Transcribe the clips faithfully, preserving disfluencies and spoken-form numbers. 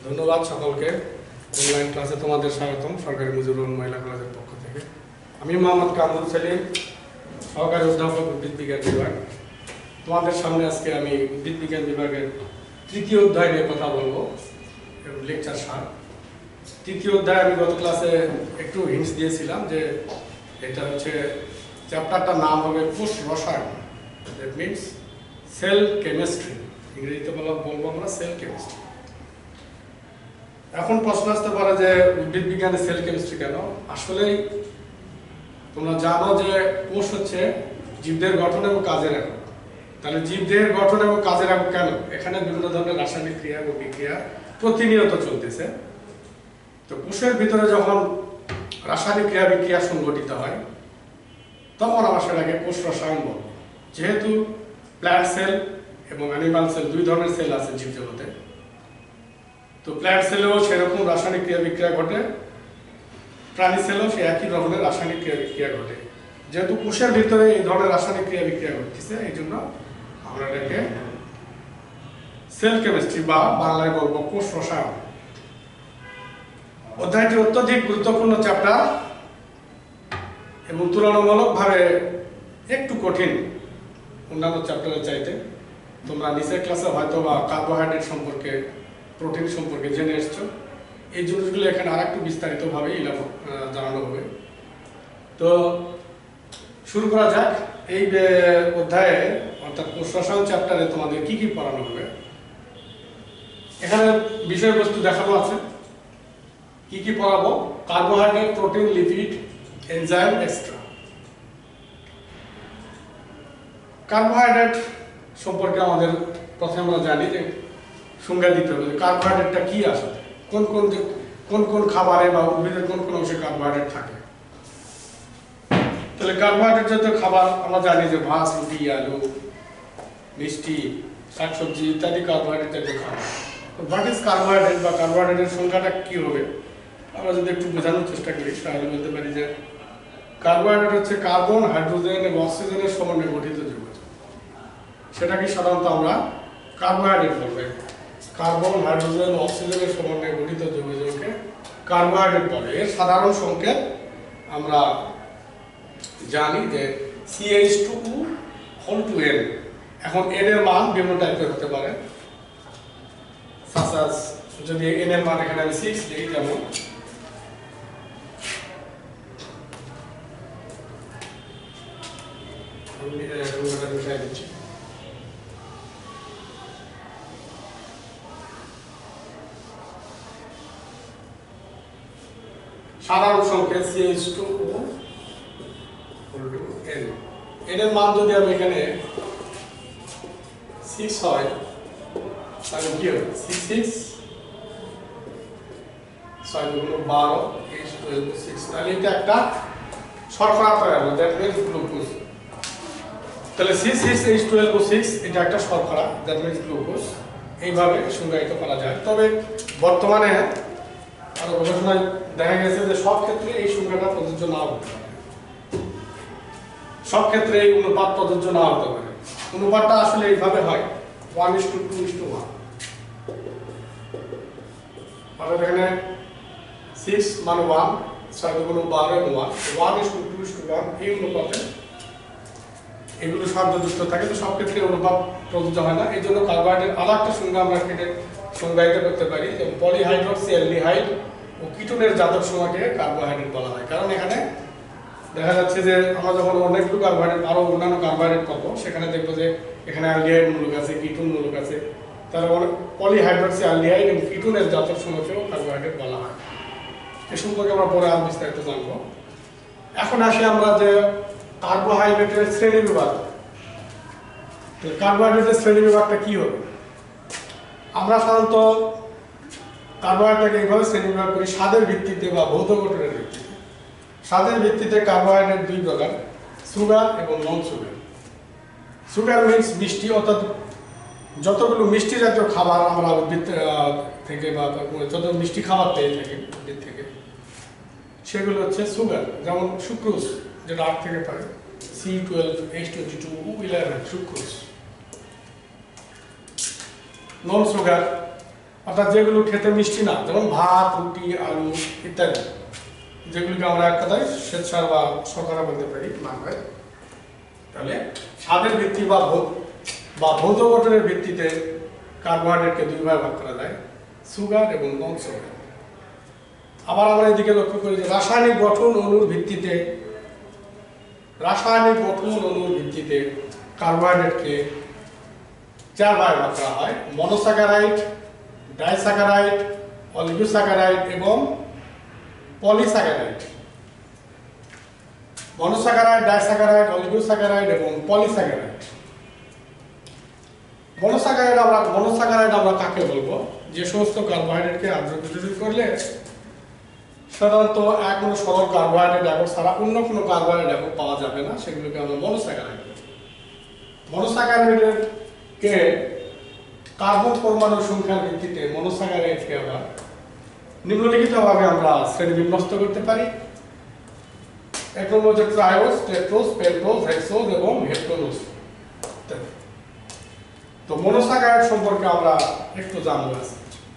ধন্যবাদ সকলকে। অনলাইন ক্লাসে তোমাদের স্বাগতম সরকারি মুজিবুর মহিলা কলেজের পক্ষ থেকে। আমি মোহাম্মদ কামরুল সেলিম, সহকারী অধ্যাপক উদ্ভিদ বিজ্ঞান বিভাগ। তোমাদের সামনে আজকে আমি উদ্ভিদ বিজ্ঞান বিভাগের তৃতীয় অধ্যায় নিয়ে কথা বলবো, লেকচার সাত। তৃতীয় অধ্যায় আমি গত ক্লাসে একটু হিন্টস দিয়েছিলাম যে এটা হচ্ছে চ্যাপ্টারটার নাম হবে কোষ রসায়ন, দ্যাট মিনস সেল কেমিস্ট্রি। ইংরেজিতে বলা বলবো আমরা সেল কেমিস্ট্রি। এখন প্রশ্ন আসতে পারে যে উদ্ভিদ বিজ্ঞানে সেল কেমিস্ট্রি কেন? আসলেই তোমরা জানো যে কোষ হচ্ছে জীবদের গঠন এবং কাজের একক। তাহলে জীবদের গঠন এবং কাজের একক কেন? এখানে বিভিন্ন ধরনের রাসায়নিক ক্রিয়া এবং বিক্রিয়া প্রতিনিয়ত চলতেছে। তো কোষের ভিতরে যখন রাসায়নিক ক্রিয়া বিক্রিয়া সংঘটিত হয় তখন আমরা সেটাকে কোষ রসায়ন বলবো। যেহেতু প্ল্যান্ট সেল এবং অ্যানিমাল সেল দুই ধরনের সেল আছে জীবজগতে, তো প্ল্যান্ট সেলেও সেরকম রাসায়নিক ক্রিয়া বিক্রিয়া ঘটে, প্রাণী সেলেও সে একই ধরনের রাসায়নিক ক্রিয়া বিক্রিয়া ঘটে। যেহেতু কোষের ভিতরে এই ধরনের রাসায়নিক ক্রিয়া বিক্রিয়া ঘটতেছে, এই জন্য আমরা এটাকে সেল কেমিস্ট্রি বা বাংলায় বলবো কোষ রসায়ন। অধ্যায়টি অত্যধিক গুরুত্বপূর্ণ চ্যাপ্টার এবং তুলনামূলকভাবে একটু কঠিন অন্যান্য চ্যাপ্টারের চাইতে। তোমরা নিচের ক্লাসে হয়তো বা কার্বোহাইড্রেট সম্পর্কে, প্রোটিন সম্পর্কে জেনে এসছো। এই জিনিসগুলো এখানে আর একটু বিস্তারিতভাবে জানানো হবে। তো শুরু করা যাক। এই অধ্যায়ে অর্থাৎ কোষ রসায়ন চ্যাপ্টারে তোমাদের কি কি পড়ানো হবে এখানে বিষয়বস্তু দেখানো আছে। কি কি পড়াবো? Carbohydrate, protein, lipid, enzyme, extra. Carbohydrate সম্পর্কে আমাদের প্রথমে আমরা জানি যে সংজ্ঞা দিতে হবে কার্বোহাইড্রেটটা কি আসলে, কোন কোন কোন কোন খাবারে বা উদ্ভিদের কোন কোন অংশে কার্বোহাইড্রেট থাকে। তাহলে কার্বোহাইড্রেট জাতীয় খাবার আমরা জানি যে ভাত, রুটি, আলু, মিষ্টি, শাকসবজি ইত্যাদি কার্বোহাইড্রেট জাতীয় খাবার। হোয়াট ইজ কার্বোহাইড্রেট বা কার্বোহাইড্রেটের সংখ্যাটা কি হবে আমরা যদি একটু বোঝানোর চেষ্টা করি তাহলে বলতে পারি যে কার্বোহাইড্রেট হচ্ছে কার্বন, হাইড্রোজেন এবং অক্সিজেনের সমন্বয়ে গঠিত যৌগ। সেটাকে সাধারণত আমরা কার্বোহাইড্রেট বলবো। কার্বন, হাইড্রোজেন, অক্সিজেনের সমন্বয়ে গঠিত যৌগকে কার্বোহাইড্রেট বলে। এর সাধারণ সংকেত আমরা জানি যে C H two O whole to N. এখন এন এর মান বিভিন্ন টাইপের হতে পারে। সাসাস যদি এন এর মান এখানে আমি সিক্স দিই, যেমন দিচ্ছি সাধারণ সংকেত C H two O whole to N. N এর মান যদি আমি এখানে সিক্স হয় তাহলে কি হবে? সিক্স সিক্স ছয় দুগুণ বারো, এইচ টুয়েলভ সিক্স। তাহলে এটা একটা শর্করা তৈরি হবে, দ্যাট মিনস গ্লুকোজ। তাহলে six six H twelve six এটা একটা শর্করা, দ্যাট মিনস গ্লুকোজ। এইভাবে সংজ্ঞায়িত করা যায়। তবে বর্তমানে আরো গবেষণায় দেখা গেছে যে সব ক্ষেত্রে এই সংখ্যাটা প্রযোজ্য না হতে পারে, সব ক্ষেত্রে এই অনুপাত প্রযোজ্য না হতে পারে। অনুপাতটা আসলে এইভাবে হয় one is to two two is to. অর্থাৎ এখানে সিক্স মানে ওয়ান, ছয় দুগুণ বারো এবং one, one is to two two is to. One অনুপাতে এগুলো সার্বযুক্ত থাকে, তো সব ক্ষেত্রে অনুপাত প্রযোজ্য হয় না। এই জন্য কার্বোহাইড্রেট আর একটা সংজ্ঞা আমরা কেটে সংজ্ঞায়িত করতে পারি, যেমন পলিহাইড্রক্সি অ্যালডিহাইড ও কিটোনের জাতক সমূহকে কার্বোহাইড্রেট বলা হয়। কারণ এখানে দেখা যাচ্ছে যে আমরা যখন অনেকগুলো কার্বোহাইড্রেট আরো অন্যান্য কার্বোহাইড্রেট পাবো, সেখানে দেখবো যে এখানে অ্যালডিহাইড মূলক আছে, কিটোন মূলক আছে। তাহলে পলিহাইড্রক্সি অ্যালডিহাইড এবং কিটোনের জাতক সমূহকেও কার্বোহাইড্রেট বলা হয়। এ সম্পর্কে আমরা পরে আরো বিস্তারিত জানবো। এখন আসি আমরা যে কার্বোহাইড্রেটের শ্রেণী বিভাগ। কার্বোহাইড্রেটের শ্রেণী বিভাগটা কি হবে? আমরা সাধারণত কার্বোহাইড্রেটকে এইভাবে শ্রেণী বিভাগ করি স্বাদের ভিত্তিতে বা ভৌত গঠনের ভিত্তিতে। স্বাদের ভিত্তিতে কার্বোহাইড্রেট দুই প্রকার, সুগার এবং নন সুগার। সুগার মিন্স মিষ্টি, অর্থাৎ যতগুলো মিষ্টি জাতীয় খাবার আমরা উদ্ভিদ থেকে বা যত মিষ্টি খাবার পেয়ে থাকি উদ্ভিদ থেকে, সেগুলো হচ্ছে সুগার। যেমন সুক্রোজ, যেটা আট থেকে পারে, C twelve, H twenty two, eleven sucrose. Non sugar অর্থাৎ যেগুলো খেতে মিষ্টি না, যেমন ভাত, রুটি, আলু ইত্যাদি, যেগুলিকে আমরা এক কথায় শ্বেতসার বা শর্করা বলতে পারি না হয়। তাহলে স্বাদের ভিত্তি বা বা ভৌত গঠনের ভিত্তিতে কার্বোহাইড্রেটকে দুই ভাগে ভাগ করা যায়, সুগার এবং নন সুগার। আবার আমরা এদিকে লক্ষ্য করি যে রাসায়নিক গঠন অণুর ভিত্তিতে রাসায়নিক গঠন অণুর ভিত্তিতে কার্বোহাইড্রেটকে চার ভাগে ভাগ করা হয়, মনোস্যাকারাইড, ডাইস্যাকারাইড, অলিগোস্যাকারাইড এবং পলিস্যাকারাইড। মনোস্যাকারাইড, ডাইস্যাকারাইড, অলিগোস্যাকারাইড এবং পলিস্যাকারাইড। মনোস্যাকারাইড আমরা মনোস্যাকারাইড আমরা কাকে বলবো? যে সমস্ত কার্বোহাইড্রেটকে আদ্র বিদ্যুৎ করলে সাধারণত এক কোনো সরল কার্বোহাইড্রেট একক ছাড়া অন্য কোনো কার্বোহাইড্রেট একক পাওয়া যাবে না, সেগুলোকে আমরা মনোস্যাকারাইড বলি। মনোস্যাকারাইডের কে কার্বন পরমাণুর সংখ্যার ভিত্তিতে মনোস্যাকারাইডকে আবার নিম্নলিখিতভাবে আমরা শ্রেণীবিন্যস্ত করতে পারি। এক নম্বর হচ্ছে ট্রায়োস, টেট্রোস, পেন্টোস, হেক্সোস এবং হেপ্টোনোস। তো মনোস্যাকারাইড সম্পর্কে আমরা একটু জানবো আজকে।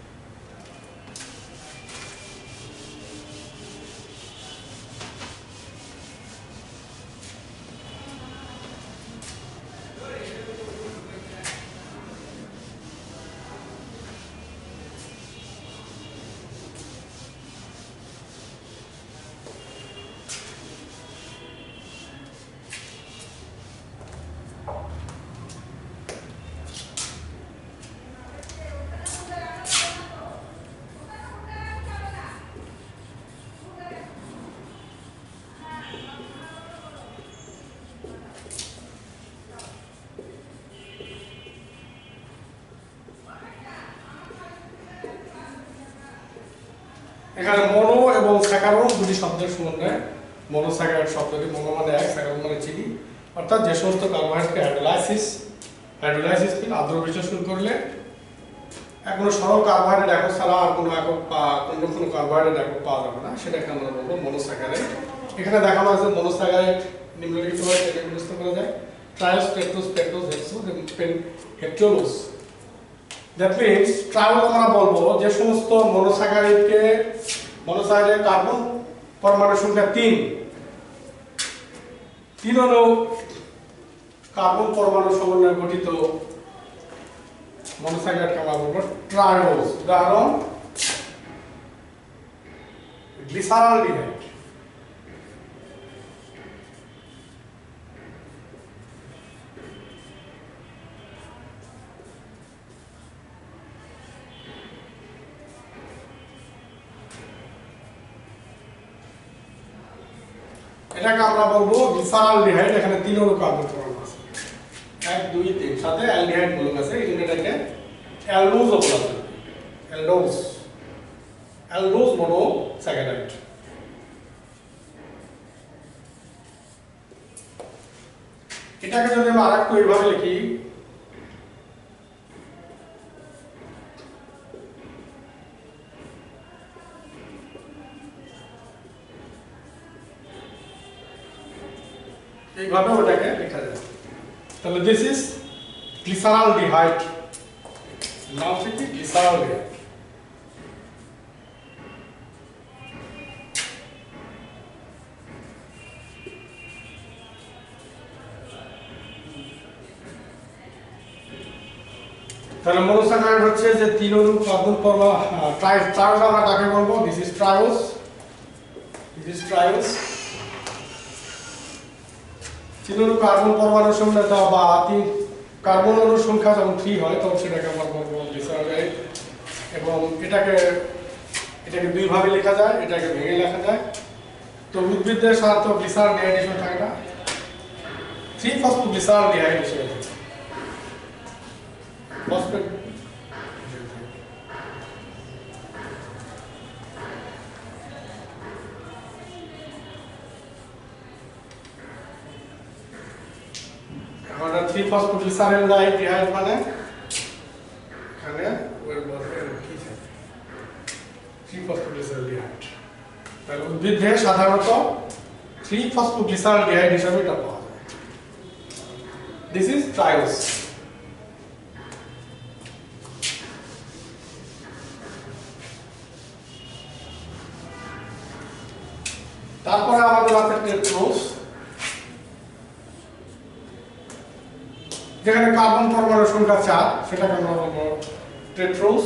এখানে মনো এবং স্যাকারন দুটি শব্দের সমন্বয়ে মনোস্যাকারাইড শব্দটি, মনো মানে এক, স্যাকারন মানে চিনি, অর্থাৎ যে সমস্ত কার্বোহাইড্রেটকে হাইড্রোলাইসিস হাইড্রোলাইসিস কি আদ্র বিশ্লেষণ করলে এখন সরল কার্বোহাইড্রেট একক ছাড়া আর কোনো একক বা অন্য কোনো কার্বোহাইড্রেট একক পাওয়া যাবে না, সেটাকে আমরা বলবো মনোস্যাকারাইড। এখানে দেখানো আছে মনোস্যাকারাইড নিম্নলিখিতভাবে শ্রেণীবিন্যস্ত করা যায়: ট্রায়োস, টেট্রোস, পেন্টোস, হেক্সোস এবং হেপ্টোনোস। দ্যাট মিন্স ট্রায়োস আমরা বলবো যে সমস্ত মনোস্যাকারাইডকে মনোস্যাকারাইডের কার্বন পরমাণুর সংখ্যা তিন তিন হলো কার্বন পরমাণু সমন্বয়ে গঠিত মনোস্যাকারাইডকে আমরা বলবো ট্রায়োস। উদাহরণ গ্লিসারলডিহাইড। এটাকে আমরা বলবো গ্লিসারলডিহাইড। এখানে তিন অণু কার্বন পরমাণু আছে, এক দুই তিন, সাথে অ্যালডিহাইড মূলক আছে, এই জন্য এটাকে অ্যালডোজ বলা হয়। Aldose aldose monosaccharide. এটাকে যদি আমরা আরেকটু এইভাবে লিখি, এইভাবে ওটাকে লেখা যায়। তাহলে দিস ইজ গ্লিসারলডিহাইড। নাম কি? গ্লিসারলডিহাইড। তাহলে মনোস্যাকারাইড হচ্ছে যে তিন অণু কার্বন পরমাণু। ট্রায়োস আমরা কাকে বলবো? This is triose. This is triose. তিন অণু কার্বন পরমাণুর সংখ্যা বা তিন কার্বন অণুর সংখ্যা যখন থ্রি হয় তখন সেটাকে আমরা বলবো গ্লিসারলডিহাইড। এবং এটাকে এটাকে দুই ভাবে লেখা যায়, এটাকে ভেঙে লেখা যায়। তো উদ্ভিদের সাধারণত গ্লিসারলডিহাইড হিসেবে থাকে না, থ্রি ফসফোগ্লিসারলডিহাইড হিসেবে থাকে। ফসফেট আমরা থ্রি ফসফোগ্লিসারলডিহাইড মানে এখানে ওর মধ্যে কি থাকে? Three phosphoglyceraldehyde. তাহলে উদ্ভিদে সাধারণত থ্রি ফসফোগ্লিসারলডিহাইড হিসেবে এটা পাওয়া যায়। This is triose. কার্বন আছে টেট্রোস, যেখানে কার্বন পরমাণুর সংখ্যা চার, সেটাকে আমরা বলবো টেট্রোস।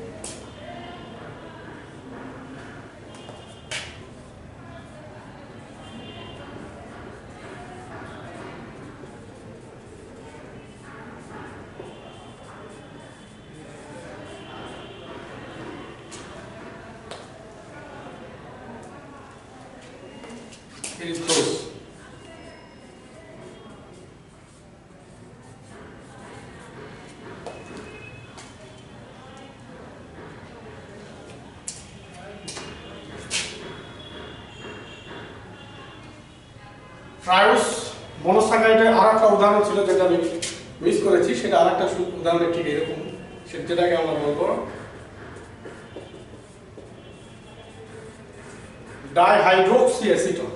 এরিথ্রোস। ট্রায়োস মনোস্যাকারাইডের আরেকটা উদাহরণ ছিল যেটা আমি মিস করেছি, সেটা আরেকটা উদাহরণ ঠিক এরকম, সেটাকে আমরা বলবো ডাইহাইড্রোক্সি অ্যাসিটন।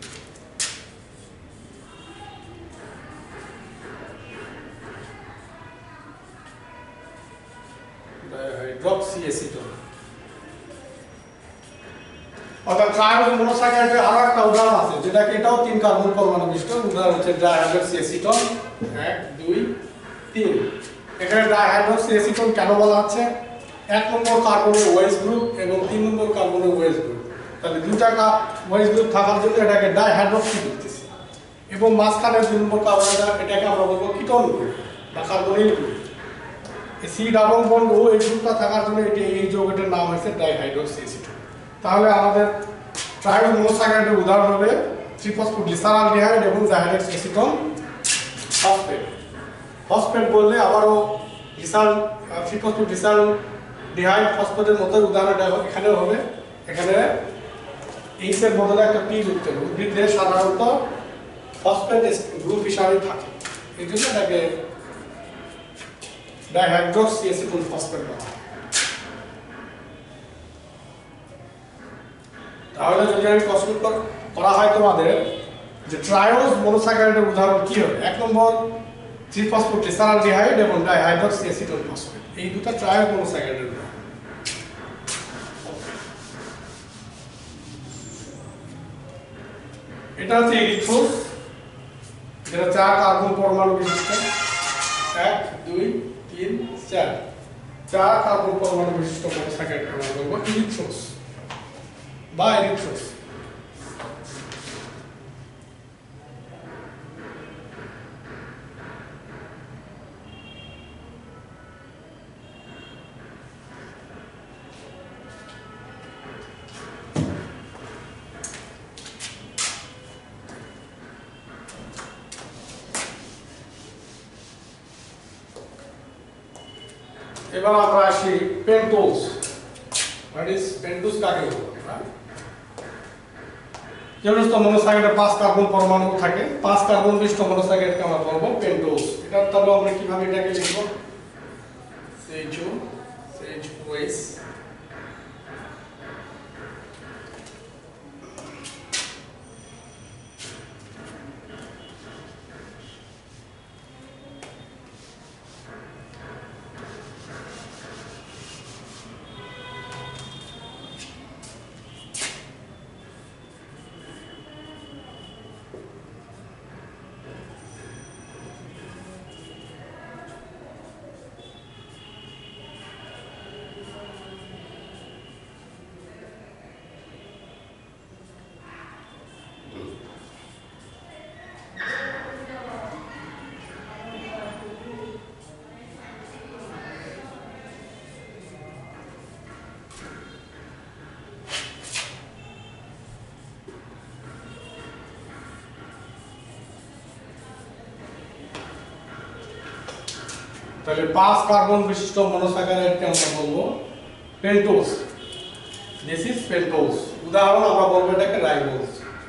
ডাইহাইড্রোক্সি অ্যাসিটন অর্থাৎ ট্রায়োস মনোস্যাকারাইডের আরো একটা উদাহরণ আছে, যেটাকে এটাও তিন কার্বন পরমাণু বিশিষ্ট। উদাহরণ হচ্ছে ডাইহাইড্রোক্সি অ্যাসিটন। এক দুই তিন। এখানে ডাইহাইড্রোক্সি অ্যাসিটন কেন বলা হচ্ছে? এক নম্বর কার্বনের ওএইচ গ্রুপ এবং তিন নম্বর কার্বনের ওএইচ গ্রুপ, তাহলে দুইটা ওএইচ গ্রুপ থাকার জন্য এটাকে ডাইহাইড্রোক্সি বলতেছি। এবং মাঝখানে দুই নম্বর কার্বন, এটাকে আমরা বলবো কিটোন গ্রুপ বা carbonyl group. C double bond O এই গ্রুপটা থাকার জন্য এটি এই যৌগটার নাম হয়েছে ডাইহাইড্রোক্সি অ্যাসিটন। তাহলে আমাদের ট্রায়োস মনোস্যাকারাইডের উদাহরণ হবে থ্রি ফসফোগ্লিসারলডিহাইড এবং ডাইহাইড্রোক্সি অ্যাসিটন ফসফেট। ফসফেট বললে আবারও গ্লিসার থ্রি ফসফোগ্লিসারলডিহাইড ফসফেটের মতো উদাহরণটা এখানেও হবে। এখানে এইচ এর বদলে একটা পি যুক্ত হবে। উদ্ভিদে সাধারণত ফসফেট গ্রুপ হিসাবে থাকে, এই জন্য এটাকে ডাইহাইড্রোক্সি অ্যাসিটন ফসফেট বলা হয়। তাহলে যদি আমি প্রশ্ন করা হয় তোমাদের যে ট্রায়োস মনোস্যাকারাইডের উদাহরণ কি হবে, এক নম্বর থ্রি ফসফোগ্লিসারলডিহাইড এবং ডাইহাইড্রোক্সি অ্যাসিটন ফসফেট, এই দুটো ট্রায়োস মনোস্যাকারাইডের উদাহরণ। এটা হচ্ছে এরিথ্রোস, যেটা চার কার্বন পরমাণু বিশিষ্ট। এক দুই তিন চার, চার কার্বন পরমাণু বিশিষ্ট মনোস্যাকারাইডকে আমরা বলবো এরিথ্রোস বা এরিথ্রোস। এবার আমরা আসি পেন্টোজ। হোয়াট ইজ পেন্টোজ কাকে বলবো? যে সমস্ত মনোস্যাকারাইডে পাঁচ কার্বন পরমাণু থাকে, পাঁচ কার্বন বিশিষ্ট মনোস্যাকারাইডকে আমরা বলবো পেন্টোজ। এটা তাহলে আমরা কিভাবে এটাকে লিখব? সিএইচও সিএইচওএইচ তাহলে পাঁচ কার্বন বিশিষ্ট মনোস্যাকারাইডকে আমরা বলবো পেন্টোজ। This is pentose. উদাহরণ আমরা বলবো এটাকে রাইবোজ।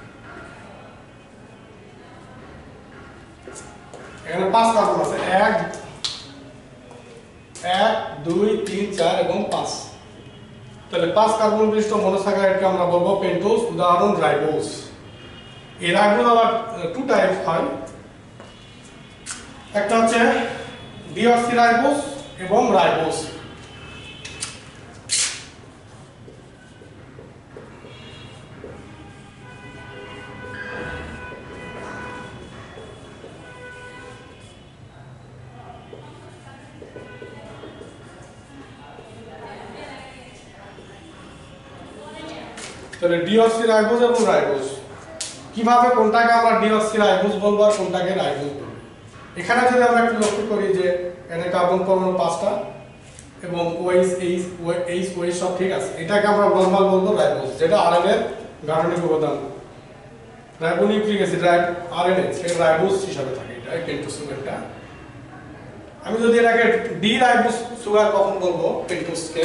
এখানে পাঁচ কার্বন আছে, এক এক দুই তিন চার এবং পাঁচ। তাহলে পাঁচ কার্বন বিশিষ্ট মনোস্যাকারাইডকে আমরা বলবো পেন্টোজ, উদাহরণ রাইবোজ। এই রাইবোজ আবার টু টাইপ হয়, একটা হচ্ছে ডিঅক্সিরাইবোজ এবং রাইবোজ। তাহলে ডিঅক্সিরাইবোজ এবং রাইবোজ কিভাবে কোনটাকে আমরা ডিঅক্সিরাইবোজ বলবো আর কোনটাকে রাইবোজ বলবো। এখানে যদি আমরা একটু লক্ষ্য করি যে এখানে কার্বন পরমাণু পাঁচটা এবং ওএইচ এইচ এইচ ওএইচ সব ঠিক আছে, এটাকে আমরা নরমাল বলবো রাইবোজ, যেটা আরএনএ এর গাঠনিক উপাদান। রাইবোনিউক্লিক অ্যাসিড আরএনএ সেটা রাইবোজ হিসাবে থাকে, এটা পেন্টোজ সুগারটা। আমি যদি এটাকে ডি রাইবোজ সুগার কখন বলবো, পেন্টোজকে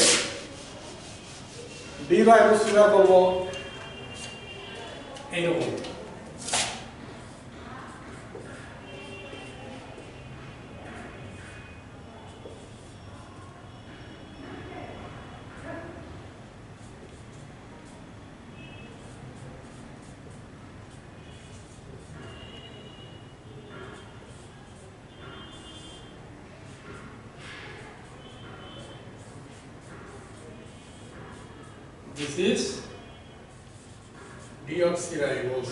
ডি রাইবোজ সুগার বলবো এইরকম। This is deoxyribose.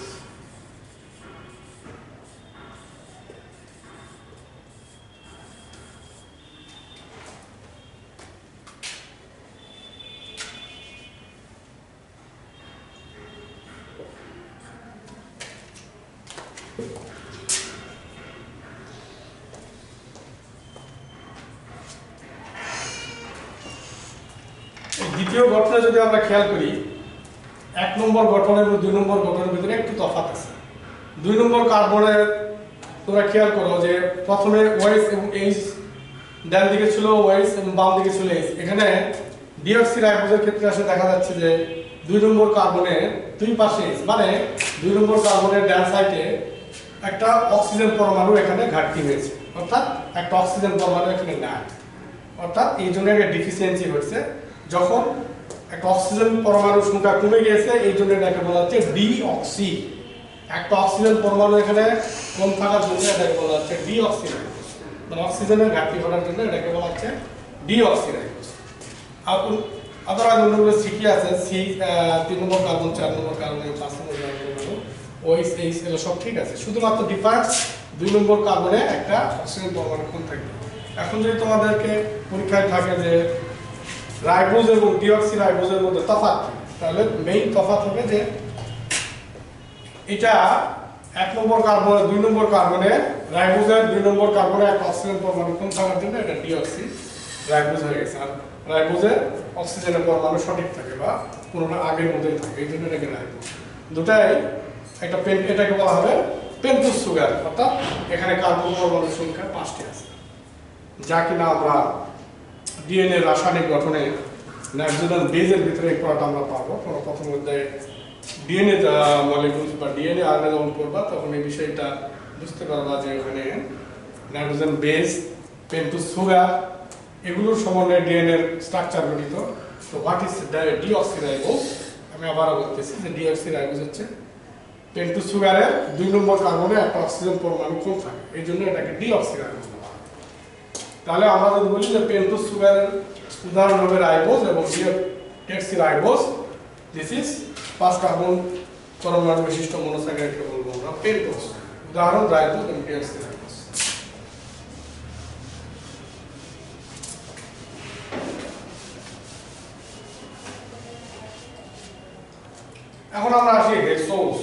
দ্বিতীয় গঠনে যদি আমরা খেয়াল করি, এক নম্বর গঠন এবং দুই নম্বর গঠনের ভিতরে একটু তফাৎ আছে। দুই নম্বর কার্বনে তোমরা খেয়াল করো যে প্রথমে ওএইচ এবং এইচ, ডান দিকে ছিল ওএইচ এবং বাম দিকে ছিল এইচ। এখানে ডিঅক্সিরাইবোজের ক্ষেত্রে আসলে দেখা যাচ্ছে যে দুই নম্বর কার্বনের দুই পাশে এইচ, মানে দুই নম্বর কার্বনের ডান সাইডে একটা অক্সিজেন পরমাণু এখানে ঘাটতি হয়েছে, অর্থাৎ একটা অক্সিজেন পরমাণু এখানে নাই, অর্থাৎ এই জন্য একটা ডিফিসিয়েন্সি হচ্ছে। যখন একটা অক্সিজেন পরমাণুর সংখ্যা কমে গিয়েছে, এই জন্য এটাকে বলা হচ্ছে ডিঅক্সি। একটা অক্সিজেন পরমাণু এখানে কম থাকার জন্য এটাকে বলা হচ্ছে ডিঅক্সিরাইবোজ, মানে অক্সিজেনের ঘাটতি ঘটার জন্য এটাকে বলা হচ্ছে ডিঅক্সিরাইবোজ। আবার অন্যগুলো সিকি আছে, সি তিন নম্বর কার্বন, চার নম্বর কার্বন, পাঁচ নম্বর কার্বন, ওএইচ এইচ এগুলো সব ঠিক আছে, শুধুমাত্র ডিফারেন্স দুই নম্বর কার্বনে একটা অক্সিজেন পরমাণু কম থাকবে। এখন যদি তোমাদেরকে পরীক্ষায় থাকে যে রাইবোজ এবং ডিঅক্সিরাইবোজের মধ্যে তফাৎ, তাহলে মেইন তফাৎ হবে যে এটা এক নম্বর কার্বন দুই নম্বর কার্বনে রাইবোজের দুই নম্বর কার্বনে একটা অক্সিজেন পরমাণু কম থাকার জন্য এটা ডিঅক্সিরাইবোজ হয়ে গেছে, আর রাইবোজের অক্সিজেনের পরমাণু সঠিক থাকে বা পুরোনো আগের মতোই থাকে, এই জন্য এটাকে রাইবোজ। দুটাই একটা পেন, এটাকে বলা হবে পেন্টোজ সুগার, অর্থাৎ এখানে কার্বন পরমাণুর সংখ্যা পাঁচটি আছে, যা কিনা আমরা ডিএনএ রাসায়নিক গঠনে নাইট্রোজেন বেজের ভিতরে এই পড়াটা আমরা পাবো। কোনো প্রথম অধ্যায়ে ডিএনএ মলিকুলস বা ডিএনএ আরএনএ যখন পড়বা তখন এই বিষয়টা বুঝতে পারবা যে ওখানে নাইট্রোজেন বেজ, পেন্টোজ সুগার এগুলোর সমন্বয়ে ডিএনএর স্ট্রাকচার গঠিত। তো হোয়াট ইজ ডিঅক্সিরাইবোজ, আমি আবারও বলতেছি যে ডিঅক্সিরাইবোজ হচ্ছে পেন্টোজ সুগারের দুই নম্বর কার্বনে একটা অক্সিজেন পরমাণু কম থাকে, এই জন্য এটাকে ডিঅক্সিরাইবোজ বলা হয়। তাহলে আমরা যদি বলি যে পেন্টোজ সুগারের উদাহরণ হবে রাইবোজ এবং ডিঅক্সিরাইবোজ, দিস ইজ পাঁচ কার্বন পরমাণু বিশিষ্ট মনোস্যাকারাইডকে বলবো আমরা পেন্টোজ, উদাহরণ রাইবোজ এবং ডিঅক্সিরাইবোজ। এখন আমরা আসি হেক্সোজ।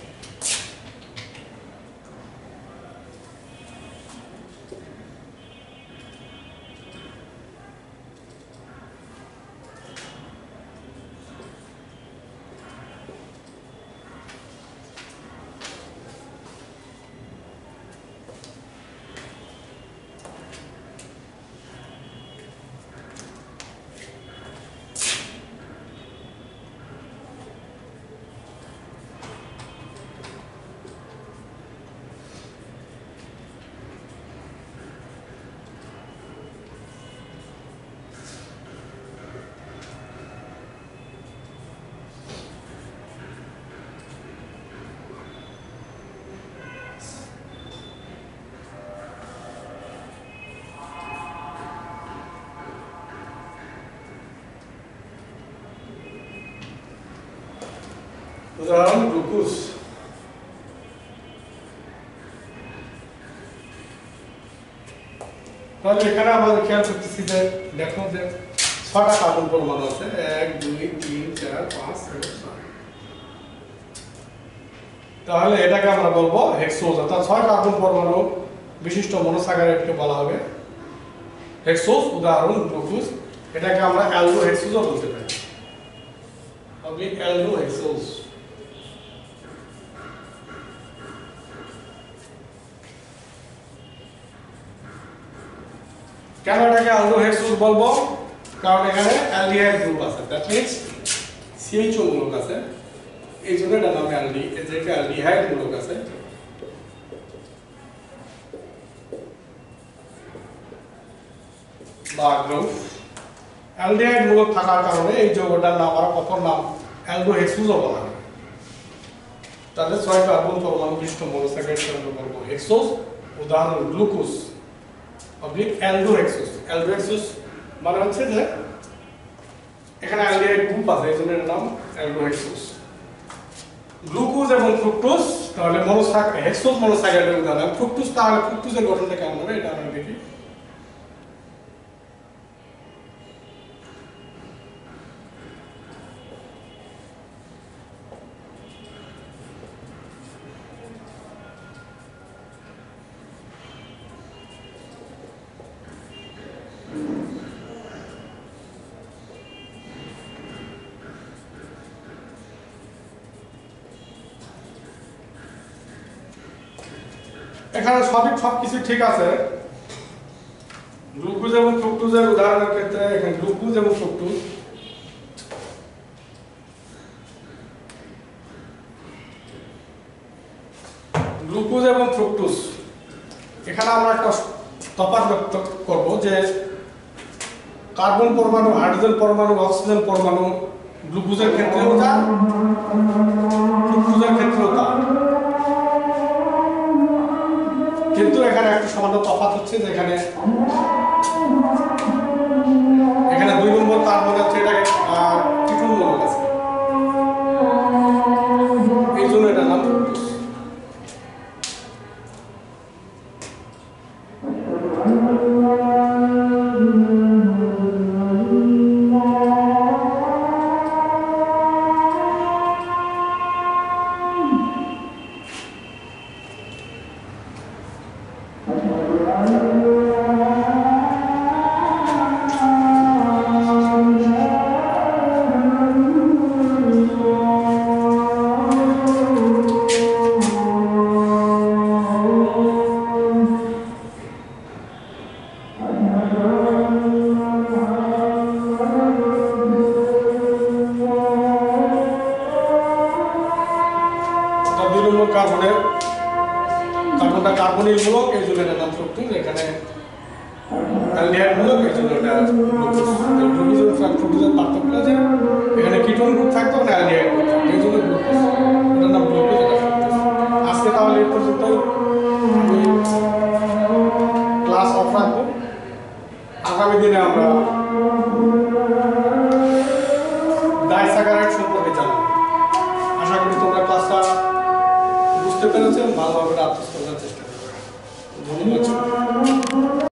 উদাহরণ গ্লুকোজ। তাহলে এখানে আমাদের খেয়াল করতেছি যে দেখো যে ছটা কার্বন পরমাণু আছে, এক দুই তিন চার পাঁচ ছয়, তাহলে এটাকে আমরা বলবো হেক্সোজ, অর্থাৎ ছয় কার্বন পরমাণু বিশিষ্ট মনোস্যাকারাইডকে বলা হবে হেক্সোজ। উদাহরণ গ্লুকোজ, এটাকে আমরা অ্যালডো হেক্সোজও বলতে পারি, হবে অ্যালডো হেক্সোজ। কেন এটাকে অ্যালডো হেক্সোজ বলবো? কারণ এখানে অ্যালডিহাইড গ্রুপ আছে, দ্যাট মিন্স সিএইচও মূলক আছে, এই জন্য এটার নাম অ্যালডি, এটাকে অ্যালডিহাইড মূলক আছে। বা গ্রুপ অ্যালডিহাইড মূলক থাকার কারণে এই যৌগটার নাম আর অপর নাম অ্যালডো হেক্সোজও বলা হয়। তাহলে ছয় কার্বন পরমাণু বিশিষ্ট মনোস্যাকারাইডকে আমরা বলবো হেক্সোজ। উদাহরণ glucose oblique aldohexose. Aldohexose মানে হচ্ছে যে এখানে অ্যালডিহাইড গ্রুপ আছে, এই জন্য এর নাম অ্যালডো হেক্সোজ। গ্লুকোজ এবং ফ্রুক্টোজ, তাহলে মনোস্যাকারাইড হেক্সোজ মনোস্যাকারাইডের উদাহরণ। ফ্রুক্টোজ, তাহলে ফ্রুক্টোজের গঠনটা কেমন হবে এটা আমরা দেখি। এখানে সবই সবকিছু ঠিক আছে। গ্লুকোজ এবং ফ্রুক্টোজের উদাহরণের ক্ষেত্রে এখানে গ্লুকোজ এবং ফ্রুক্টোজ, গ্লুকোজ এবং ফ্রুক্টোজ এখানে আমরা একটা তফাৎ ব্যক্ত করব যে কার্বন পরমাণু, হাইড্রোজেন পরমাণু, অক্সিজেন পরমাণু গ্লুকোজের ক্ষেত্রেও যা, ফ্রুক্টোজের ক্ষেত্রেও তা। কিন্তু এখানে একটা সামান্য তফাৎ হচ্ছে যে এখানে এখানে দুই নম্বর কার্বন আছে, এটা কিটোন মূলক আছে, এই জন্য এটার নাম ফ্রুক্টোজ। কার্বনের কার্বনটা কার্বনিল মূলক, এই জন্য এটার নাম ফ্রুক্টোজ। এখানে অ্যালডিহাইড মূলক, এই জন্য এটা গ্লুকোজ। গ্লুকোজ এবং ফ্রুক্টোজের পার্থক্য আছে এখানে কিটোন গ্রুপ থাকতো না অ্যালডিহাইড গ্রুপ থাকতো, এই জন্য গ্লুকোজ, এটার নাম গ্লুকোজ, এটা ফ্রুক্টোজ। আজকে তাহলে এই পর্যন্ত আমি ক্লাস অফ রাখবো। আগামী দিনে আমরা ডাইস্যাকারাইড সম্পর্কে জানবো। আশা করি তোমরা ক্লাসটা বুঝতে পেরেছেন, ভালোভাবে আত্মস্থ করার চেষ্টা করবে। ধন্যবাদ।